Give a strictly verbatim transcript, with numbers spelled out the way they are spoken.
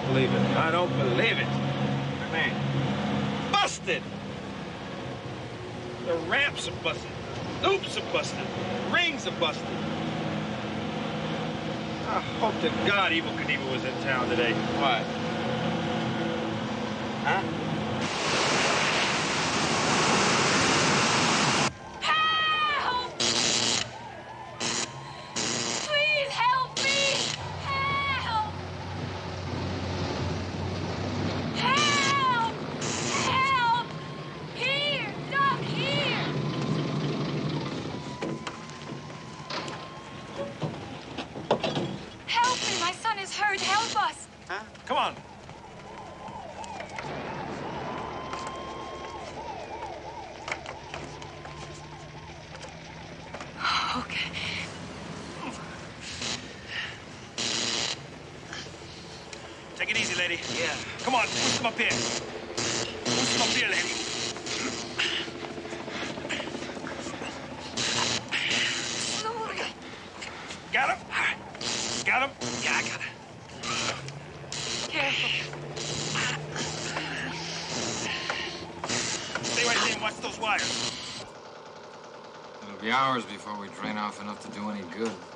believe it. I don't believe it. Man, busted! The ramps are busted. Loops are busted. Rings are busted. I hope to God Evel Knievel was in town today. What? Huh? Help! Please help me! Help! Help! Help! Here! Doc, here! Help me! My son is hurt. Help us! Huh? Come on. Okay. Take it easy, lady. Yeah. Come on, push them up here. Push them up here, lady. Slowly. Got him? Got him? Yeah, I got it. Careful. Stay right there and watch those wires. It'll be hours before we drain off enough to do any good.